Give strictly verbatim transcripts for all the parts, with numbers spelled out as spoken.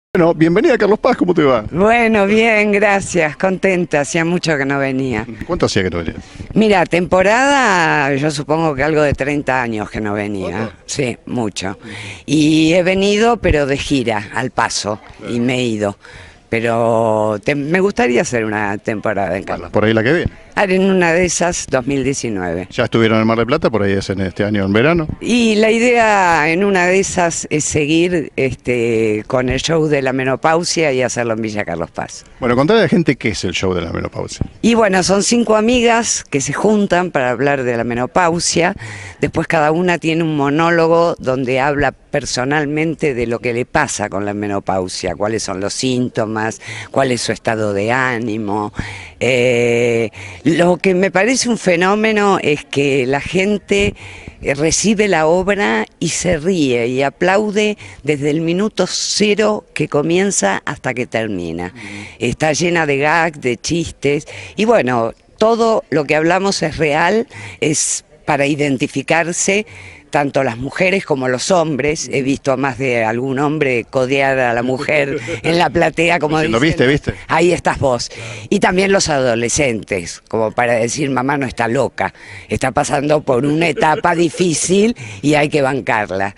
Bueno, bienvenida Carlos Paz, ¿cómo te va? Bueno, bien, gracias, contenta, hacía mucho que no venía. ¿Cuánto hacía que no venías? Mira, temporada, yo supongo que algo de treinta años que no venía, ¿Cuánto? sí, mucho. Y he venido, pero de gira, al paso, y me he ido. Pero te- me gustaría hacer una temporada en Carlos. Por ahí la que viene. Haré en una de esas dos mil diecinueve. Ya estuvieron en el Mar del Plata, por ahí es en este año en verano. Y la idea en una de esas es seguir este, con el show de la menopausia y hacerlo en Villa Carlos Paz. Bueno, contale a la gente qué es el show de la menopausia. Y bueno, son cinco amigas que se juntan para hablar de la menopausia. Después cada una tiene un monólogo donde habla personalmente de lo que le pasa con la menopausia, cuáles son los síntomas, cuál es su estado de ánimo. Eh, lo que me parece un fenómeno es que la gente eh, recibe la obra y se ríe y aplaude desde el minuto cero que comienza hasta que termina. Está llena de gags, de chistes y bueno, todo lo que hablamos es real, es para identificarse tanto las mujeres como los hombres. He visto a más de algún hombre codear a la mujer en la platea, como Diciendo, dicen, "¿Viste, viste?". ahí estás vos. Y también los adolescentes, como para decir, mamá no está loca, está pasando por una etapa difícil y hay que bancarla.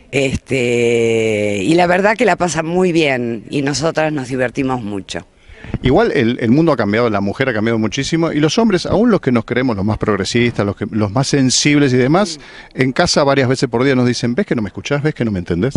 Este, y la verdad que la pasan muy bien y nosotras nos divertimos mucho. Igual el, el mundo ha cambiado, la mujer ha cambiado muchísimo y los hombres, aún los que nos creemos los más progresistas, los, que, los más sensibles y demás, en casa varias veces por día nos dicen, ¿ves que no me escuchás? ¿Ves que no me entendés?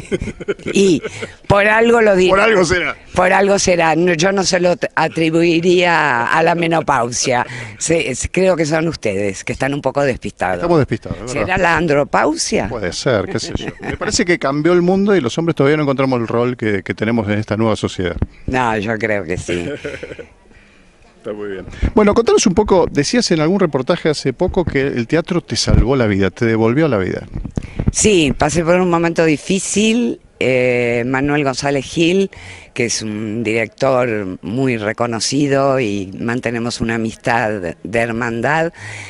Y por algo lo digo. Por algo será. Por algo será. No, yo no se lo atribuiría a la menopausia. Se- es- creo que son ustedes, que están un poco despistados. Estamos despistados, ¿verdad? ¿Será la andropausia? Puede ser, qué sé yo. Me parece que cambió el mundo y los hombres todavía no encontramos el rol que, que tenemos en esta nueva sociedad. No, yo creo que sí. Está muy bien. Bueno, contanos un poco, decías en algún reportaje hace poco que el teatro te salvó la vida, te devolvió la vida. Sí, pasé por un momento difícil. eh, Manuel González Gil, que es un director muy reconocido y mantenemos una amistad de hermandad,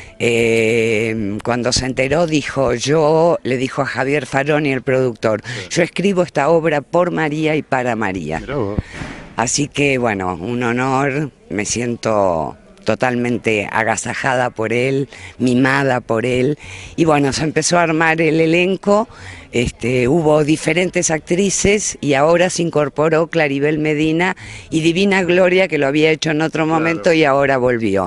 eh, cuando se enteró dijo, yo, le dijo a Javier Faroni, el productor, yo escribo esta obra por María y para María. Mirá vos. Así que bueno, un honor, me siento totalmente agasajada por él, mimada por él, y bueno, se empezó a armar el elenco, este, hubo diferentes actrices y ahora se incorporó Claribel Medina y Divina Gloria, que lo había hecho en otro momento y ahora volvió.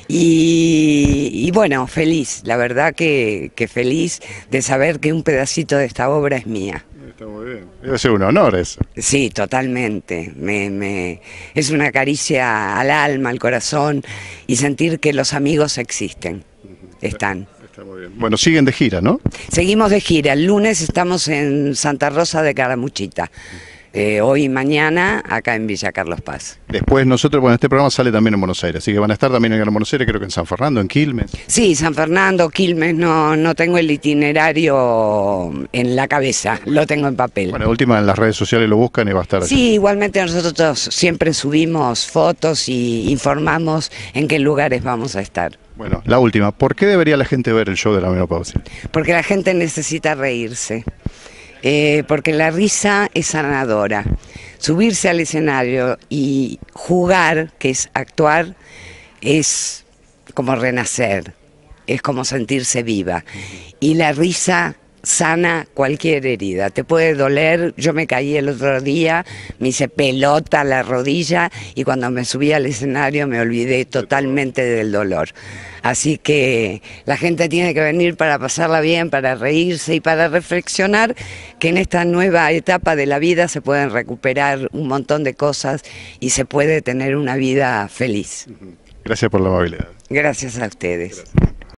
Y, y bueno, feliz, la verdad que, que feliz de saber que un pedacito de esta obra es mía. Está muy bien. Debe ser un honor eso. Sí, totalmente. Me, me, es una caricia al alma, al corazón y sentir que los amigos existen, están. Está muy bien. Bueno, siguen de gira, ¿no? Seguimos de gira. El lunes estamos en Santa Rosa de Calamuchita. Eh, hoy y mañana acá en Villa Carlos Paz. Después nosotros, bueno, este programa sale también en Buenos Aires, así que van a estar también en Gran Buenos Aires, creo que en San Fernando, en Quilmes. Sí, San Fernando, Quilmes, no, no tengo el itinerario en la cabeza, lo tengo en papel. Bueno, de última en las redes sociales lo buscan y va a estar allí. Sí, igualmente nosotros siempre subimos fotos y informamos en qué lugares vamos a estar. Bueno, la última, ¿por qué debería la gente ver el show de la menopausia? Porque la gente necesita reírse, eh, porque la risa es sanadora. Subirse al escenario y jugar, que es actuar, es como renacer, es como sentirse viva. Y la risa sana cualquier herida. Te puede doler, yo me caí el otro día, me hice pelota la rodilla y cuando me subí al escenario me olvidé totalmente del dolor. Así que la gente tiene que venir para pasarla bien, para reírse y para reflexionar que en esta nueva etapa de la vida se pueden recuperar un montón de cosas y se puede tener una vida feliz. Gracias por la amabilidad. Gracias a ustedes. Gracias.